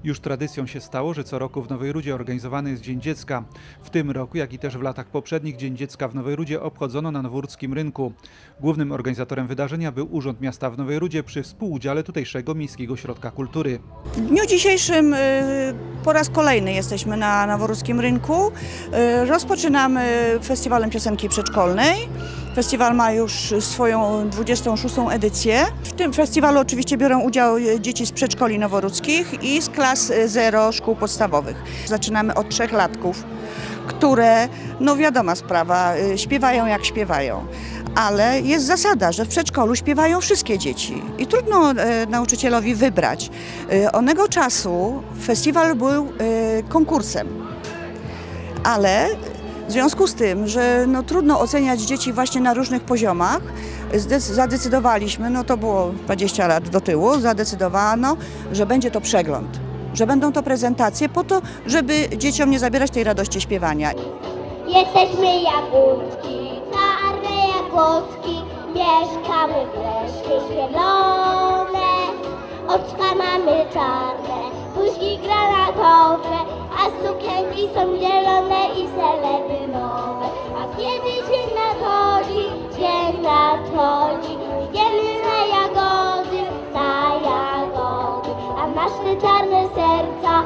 Już tradycją się stało, że co roku w Nowej Rudzie organizowany jest Dzień Dziecka. W tym roku, jak i też w latach poprzednich, Dzień Dziecka w Nowej Rudzie obchodzono na Noworudzkim Rynku. Głównym organizatorem wydarzenia był Urząd Miasta w Nowej Rudzie przy współudziale tutejszego Miejskiego Ośrodka Kultury. W dniu dzisiejszym po raz kolejny jesteśmy na Noworudzkim Rynku. Rozpoczynamy festiwalem piosenki przedszkolnej. Festiwal ma już swoją 26. edycję. W tym festiwalu oczywiście biorą udział dzieci z przedszkoli noworudzkich i z klas 0 szkół podstawowych. Zaczynamy od 3-latków, które, no wiadoma sprawa, śpiewają jak śpiewają. Ale jest zasada, że w przedszkolu śpiewają wszystkie dzieci i trudno nauczycielowi wybrać. Onego czasu festiwal był konkursem, ale w związku z tym, że no, trudno oceniać dzieci właśnie na różnych poziomach, zadecydowaliśmy, no to było 20 lat do tyłu, zadecydowano, że będzie to przegląd, że będą to prezentacje po to, żeby dzieciom nie zabierać tej radości śpiewania. Jesteśmy jagódki, czarne jagódki, mieszkamy w lesie zielone. Oczka mamy czarne, buźki granatowe, a sukienki są zielone i seledynowe. A kiedy dzień nadchodzi, idziemy na jagody, a nasze czarne serca,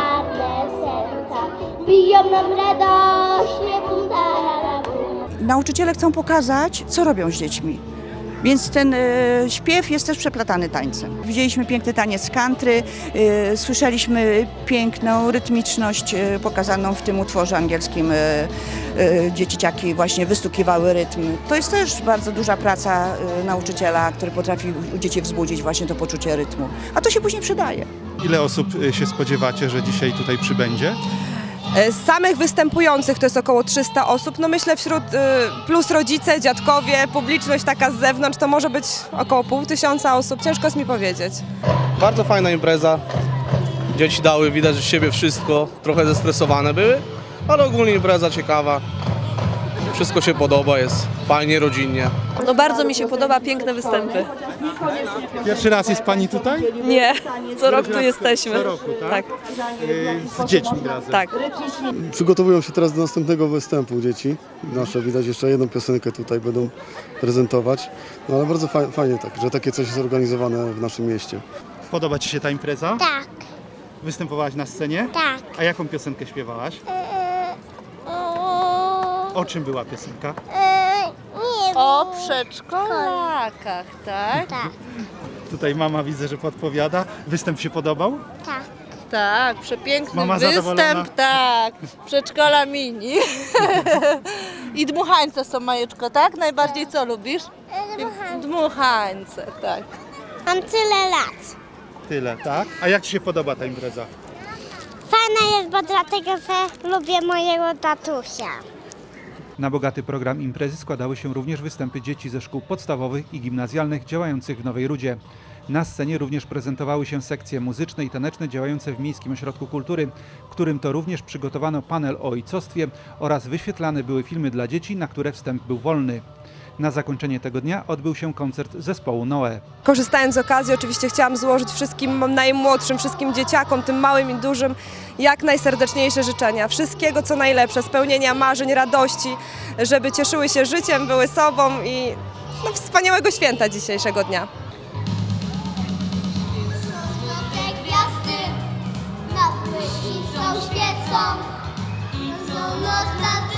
biją nam radośnie, bum, tarara, bum. Nauczyciele chcą pokazać, co robią z dziećmi. Więc ten śpiew jest też przeplatany tańcem. Widzieliśmy piękny taniec country, słyszeliśmy piękną rytmiczność pokazaną w tym utworze angielskim. Dzieciaki właśnie wystukiwały rytm. To jest też bardzo duża praca nauczyciela, który potrafi u dzieci wzbudzić właśnie to poczucie rytmu. A to się później przydaje. Ile osób się spodziewacie, że dzisiaj tutaj przybędzie? Z samych występujących to jest około 300 osób, no myślę wśród plus rodzice, dziadkowie, publiczność taka z zewnątrz to może być około 500 osób, ciężko jest mi powiedzieć. Bardzo fajna impreza, dzieci dały widać z siebie wszystko, trochę zestresowane były, ale ogólnie impreza ciekawa, wszystko się podoba, jest fajnie, rodzinnie. No bardzo mi się podoba, piękne występy. Pierwszy raz jest Pani tutaj? Nie, co rok tu jesteśmy. Co roku, tak? Z dziećmi razem. Tak. Przygotowują się teraz do następnego występu dzieci. Nasze widać jeszcze jedną piosenkę tutaj będą prezentować. No ale bardzo fajnie tak, że takie coś jest zorganizowane w naszym mieście. Podoba Ci się ta impreza? Tak, Występowałaś na scenie? tak. A jaką piosenkę śpiewałaś? O czym była piosenka? Nie O przedszkolakach, tak? Tak, Tutaj mama widzę, że podpowiada. Występ się podobał? tak. Tak, przepiękny Mama zadowolona? występ, tak. Przedszkola mini. I dmuchańce są, Majeczko, tak? Najbardziej co lubisz? Dmuchańce, tak. Mam tyle lat. Tyle, tak? A jak Ci się podoba ta impreza? Fajna jest, bo dlatego, że lubię mojego tatusia. Na bogaty program imprezy składały się również występy dzieci ze szkół podstawowych i gimnazjalnych działających w Nowej Rudzie. Na scenie również prezentowały się sekcje muzyczne i taneczne działające w Miejskim Ośrodku Kultury, w którym to również przygotowano panel o ojcostwie oraz wyświetlane były filmy dla dzieci, na które wstęp był wolny. Na zakończenie tego dnia odbył się koncert zespołu Noe. Korzystając z okazji oczywiście chciałam złożyć wszystkim najmłodszym, wszystkim dzieciakom, tym małym i dużym, jak najserdeczniejsze życzenia. Wszystkiego co najlepsze, spełnienia marzeń, radości, żeby cieszyły się życiem, były sobą i no, wspaniałego święta dzisiejszego dnia. Te gwiazdy nad myślicą świecą, są noc nad